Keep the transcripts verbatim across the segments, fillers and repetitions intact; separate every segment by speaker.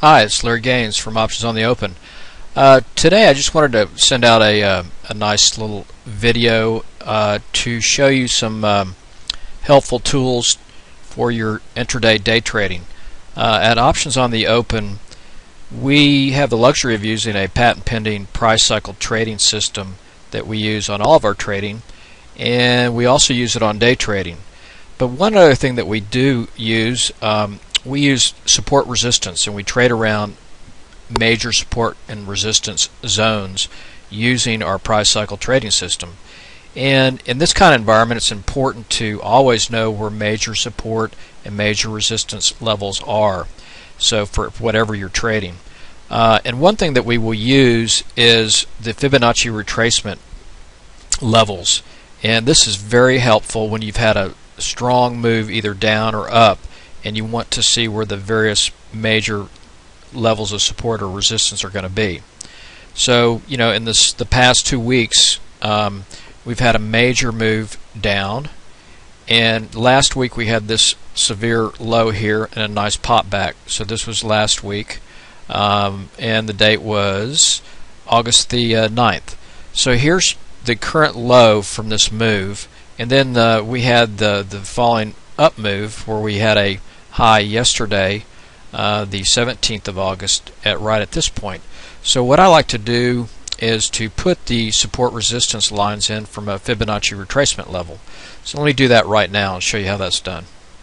Speaker 1: Hi, it's Larry Gaines from Options on the Open. Uh, today I just wanted to send out a, uh, a nice little video uh, to show you some um, helpful tools for your intraday day trading. Uh, at Options on the Open, we have the luxury of using a patent pending price cycle trading system that we use on all of our trading, and we also use it on day trading. But one other thing that we do use, um, we use support resistance, and we trade around major support and resistance zones using our price cycle trading system. And in this kind of environment, it's important to always know where major support and major resistance levels are, so for whatever you're trading. Uh, and one thing that we will use is the Fibonacci retracement levels, and this is very helpful when you've had a strong move either down or up and you want to see where the various major levels of support or resistance are going to be. So, you know, in this the past two weeks, um, we've had a major move down, and last week we had this severe low here and a nice pop back. So this was last week, um, and the date was August the uh, ninth. So here's the current low from this move, and then uh, we had the the falling up move where we had a high yesterday, uh, the seventeenth of August, at right at this point. So what I like to do is to put the support resistance lines in from a Fibonacci retracement level. So let me do that right now and show you how that's done.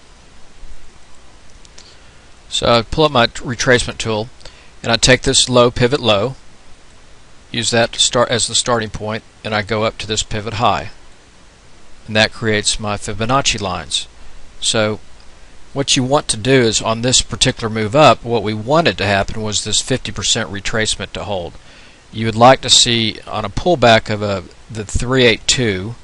Speaker 1: So I pull up my retracement tool, and I take this low pivot low, use that to start as the starting point, and I go up to this pivot high, and that creates my Fibonacci lines. So what you want to do is, on this particular move up, what we wanted to happen was this fifty percent retracement to hold. You would like to see on a pullback of a the three eighty-two,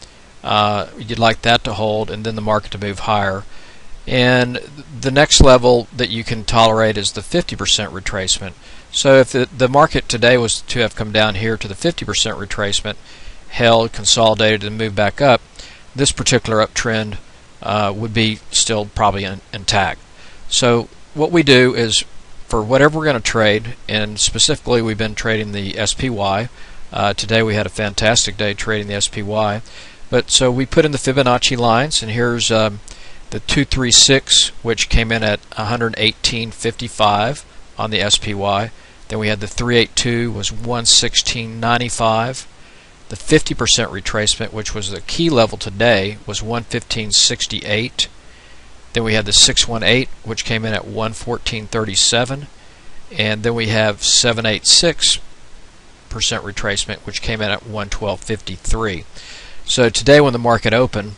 Speaker 1: uh, you'd like that to hold, and then the market to move higher. And the next level that you can tolerate is the fifty percent retracement. So if the, the market today was to have come down here to the fifty percent retracement, held, consolidated, and moved back up, this particular uptrend uh, would be still probably in, intact. So what we do is, for whatever we're going to trade, and specifically we've been trading the S P Y. Uh, today we had a fantastic day trading the S P Y. But so we put in the Fibonacci lines, and here's um, the two three six, which came in at one eighteen fifty-five on the S P Y. Then we had the three eighty-two, was one sixteen ninety-five. The fifty percent retracement, which was the key level today, was one fifteen sixty-eight. Then we had the six eighteen, which came in at one fourteen thirty-seven. And then we have seven eighty-six percent retracement, which came in at one twelve fifty-three. So today when the market opened,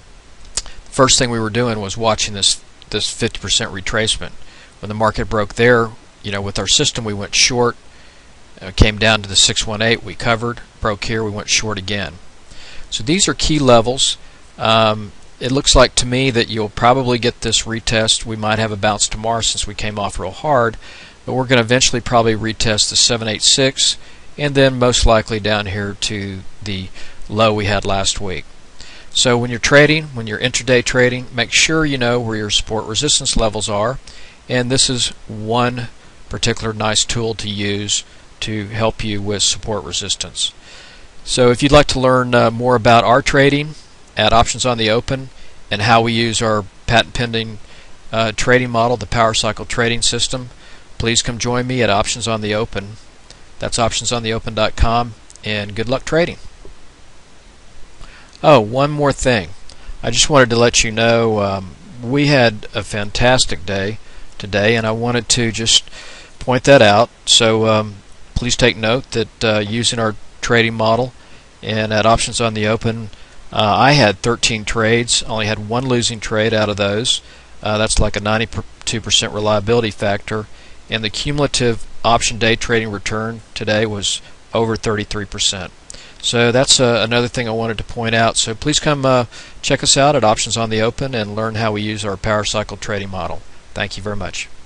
Speaker 1: the first thing we were doing was watching this this fifty percent retracement. When the market broke there, you know, with our system we went short, uh, came down to the six eighteen, we covered, broke here, we went short again. So these are key levels. Um, it looks like to me that you'll probably get this retest. We might have a bounce tomorrow since we came off real hard, but we're going to eventually probably retest the seven eighty-six, and then most likely down here to the low we had last week. So when you're trading, when you're intraday trading, make sure you know where your support resistance levels are, and this is one particular nice tool to use to help you with support resistance. So if you'd like to learn uh, more about our trading at Options on the Open and how we use our patent pending uh, trading model, the Power Cycle Trading System, please come join me at Options on the Open. That's options on the open dot com, and good luck trading. Oh, one more thing. I just wanted to let you know um, we had a fantastic day today, and I wanted to just point that out. So um, please take note that uh, using our trading model and at Options on the Open, uh, I had thirteen trades, only had one losing trade out of those. Uh, that's like a ninety-two percent reliability factor, and the cumulative option day trading return today was over thirty-three percent. So that's uh, another thing I wanted to point out. So please come uh, check us out at Options on the Open and learn how we use our Power Cycle trading model. Thank you very much.